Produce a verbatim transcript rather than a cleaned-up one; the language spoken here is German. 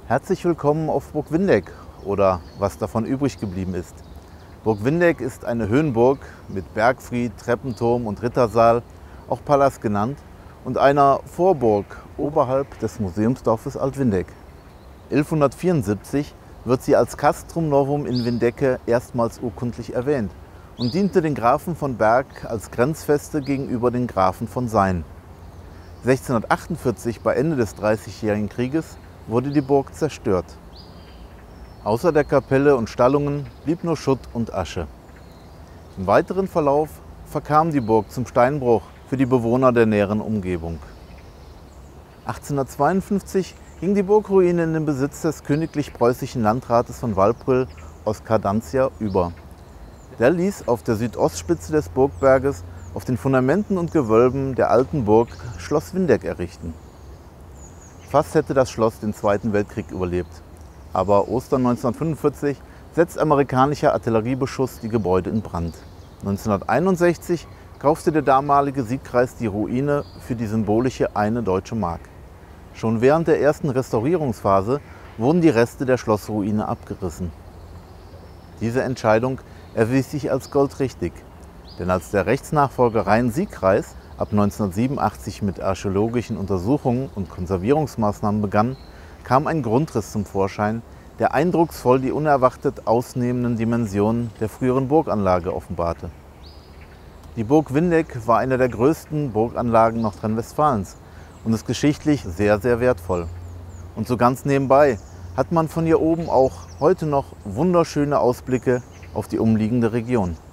Herzlich willkommen auf Burg Windeck oder was davon übrig geblieben ist. Burg Windeck ist eine Höhenburg mit Bergfried, Treppenturm und Rittersaal, auch Palast genannt, und einer Vorburg oberhalb des Museumsdorfes Alt-Windeck. elfhundertvierundsiebzig wird sie als Castrum Novum in Windecke erstmals urkundlich erwähnt und diente den Grafen von Berg als Grenzfeste gegenüber den Grafen von Sayn. sechzehnhundertachtundvierzig, bei Ende des Dreißigjährigen Krieges, wurde die Burg zerstört. Außer der Kapelle und Stallungen blieb nur Schutt und Asche. Im weiteren Verlauf verkam die Burg zum Steinbruch für die Bewohner der näheren Umgebung. achtzehnhundertzweiundfünfzig ging die Burgruine in den Besitz des königlich-preußischen Landrates von Waldbrüll, Oskar Danziger, über. Der ließ auf der Südostspitze des Burgberges auf den Fundamenten und Gewölben der alten Burg Schloss Windeck errichten. Fast hätte das Schloss den Zweiten Weltkrieg überlebt. Aber Ostern neunzehnhundertfünfundvierzig setzt amerikanischer Artilleriebeschuss die Gebäude in Brand. neunzehnhunderteinundsechzig kaufte der damalige Siegkreis die Ruine für die symbolische eine deutsche Mark. Schon während der ersten Restaurierungsphase wurden die Reste der Schlossruine abgerissen. Diese Entscheidung erwies sich als goldrichtig, denn als der Rechtsnachfolger Rhein-Sieg-Kreis ab neunzehnhundertsiebenundachtzig mit archäologischen Untersuchungen und Konservierungsmaßnahmen begann, kam ein Grundriss zum Vorschein, der eindrucksvoll die unerwartet ausnehmenden Dimensionen der früheren Burganlage offenbarte. Die Burg Windeck war eine der größten Burganlagen Nordrhein-Westfalens und ist geschichtlich sehr, sehr wertvoll. Und so ganz nebenbei hat man von hier oben auch heute noch wunderschöne Ausblicke auf die umliegende Region.